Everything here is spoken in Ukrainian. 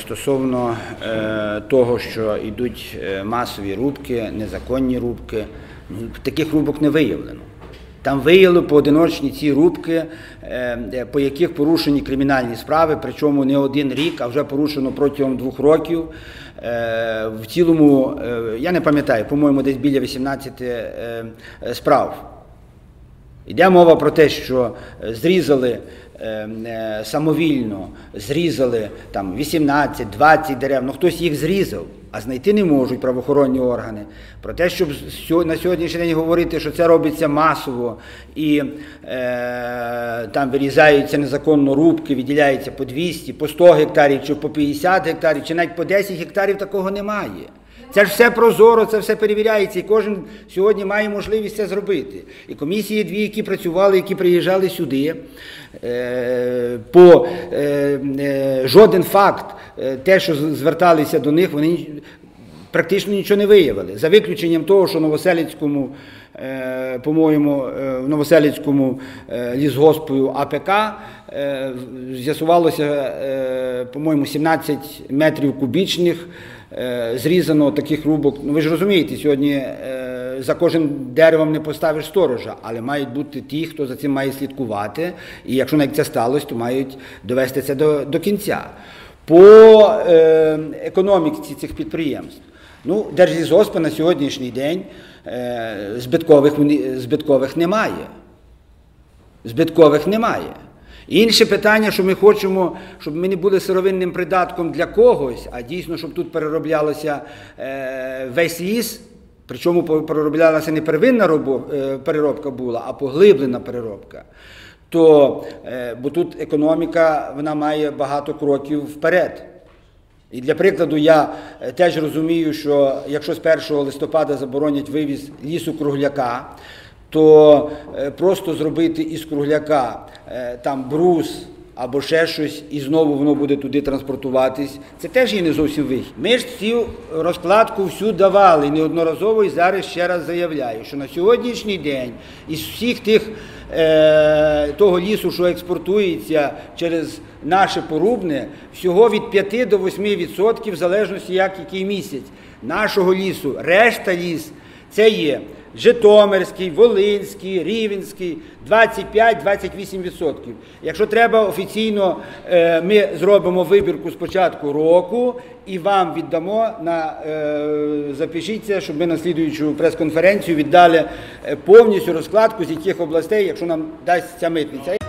стосовно того, що йдуть масові рубки, незаконні рубки. Таких рубок не виявлено. Там виявили поодиночні ці рубки, по яких порушені кримінальні справи, причому не один рік, а вже порушено протягом 2 років. В цілому, я не пам'ятаю, по-моєму, десь біля 18 справ. Йде мова про те, що зрізали самовільно, зрізали там 18-20 дерев, хтось їх зрізав, а знайти не можуть правоохоронні органи. Про те, щоб на сьогоднішній день говорити, що це робиться масово і там вирізаються незаконно рубки, виділяється по 200, по 100 гектарів, чи по 50 гектарів, чи навіть по 10 гектарів, такого немає. Це ж все прозоро, це все перевіряється, і кожен сьогодні має можливість це зробити. І комісії 2, які працювали, які приїжджали сюди, по жоден факт, те, що зверталися до них, вони практично нічого не виявили. За виключенням того, що в Новоселицькому, по-моєму, в Новоселицькому лісгоспу АПК з'ясувалося, по-моєму, 17 метрів кубічних зрізано таких рубок. Ви ж розумієте, сьогодні за кожним деревом не поставиш сторожа, але мають бути ті, хто за цим має слідкувати, і якщо навіть це сталося, то мають довести це до кінця. По економіці цих підприємств. Держлісгоспи на сьогоднішній день збиткових немає. Збиткових немає. Інше питання, що ми хочемо, щоб ми не були сировинним придатком для когось, а дійсно, щоб тут перероблялося весь ліс, причому перероблялася не первинна переробка була, а поглиблена переробка. Бо тут економіка, вона має багато кроків вперед. І для прикладу, я теж розумію, що якщо з 1 листопада заборонять вивіз лісу-кругляка, то просто зробити із кругляка там брус або ще щось, і знову воно буде туди транспортуватись, це теж є не зовсім вихід. Ми ж цю розкладку всю давали неодноразово, і зараз ще раз заявляю, що на сьогоднішній день із всіх того лісу, що експортується через наше Порубне, всього від 5 до 8% в залежності, який місяць нашого лісу. Решта ліс – це є Житомирський, Волинський, Рівненський, 25-28%. Якщо треба офіційно, ми зробимо вибірку з початку року і вам віддамо, запишіться, щоб ми на слідуючу прес-конференцію віддали повністю розкладку, з яких областей, якщо нам дасть ця митниця.